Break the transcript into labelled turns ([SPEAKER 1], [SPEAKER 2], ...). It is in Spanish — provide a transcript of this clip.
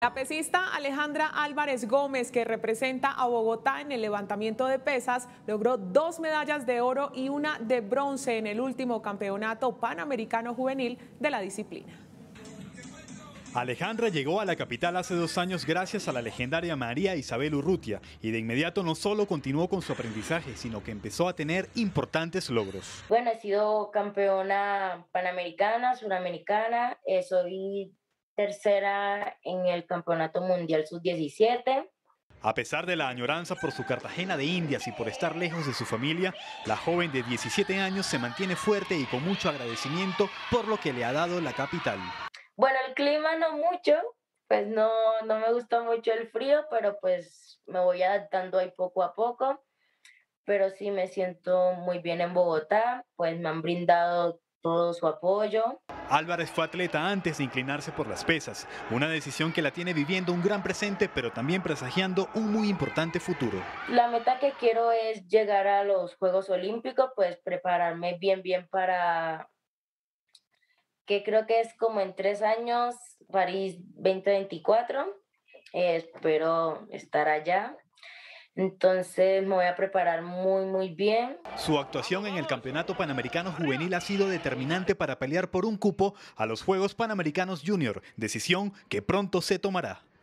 [SPEAKER 1] La pesista Alejandra Álvarez Gómez, que representa a Bogotá en el levantamiento de pesas, logró 2 medallas de oro y una de bronce en el último campeonato panamericano juvenil de la disciplina.
[SPEAKER 2] Alejandra llegó a la capital hace 2 años gracias a la legendaria María Isabel Urrutia y de inmediato no solo continuó con su aprendizaje, sino que empezó a tener importantes logros.
[SPEAKER 3] Bueno, he sido campeona panamericana, suramericana, soy tercera en el Campeonato Mundial Sub-17.
[SPEAKER 2] A pesar de la añoranza por su Cartagena de Indias y por estar lejos de su familia, la joven de 17 años se mantiene fuerte y con mucho agradecimiento por lo que le ha dado la capital.
[SPEAKER 3] Bueno, el clima no mucho, pues no me gusta mucho el frío, pero pues me voy adaptando ahí poco a poco. Pero sí me siento muy bien en Bogotá, pues me han brindado todo su apoyo.
[SPEAKER 2] Álvarez fue atleta antes de inclinarse por las pesas, una decisión que la tiene viviendo un gran presente, pero también presagiando un muy importante futuro.
[SPEAKER 3] La meta que quiero es llegar a los Juegos Olímpicos, pues prepararme bien para, que creo que es como en 3 años, París 2024. Espero estar allá. Entonces me voy a preparar muy bien.
[SPEAKER 2] Su actuación en el Campeonato Panamericano Juvenil ha sido determinante para pelear por un cupo a los Juegos Panamericanos Junior, decisión que pronto se tomará.